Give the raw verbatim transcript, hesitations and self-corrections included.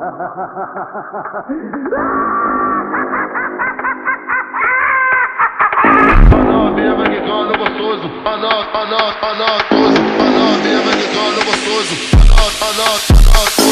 novinha vai quicando gostoso, anota, anota, anota, a novinha vai quicando gostoso, anota, anota, anota.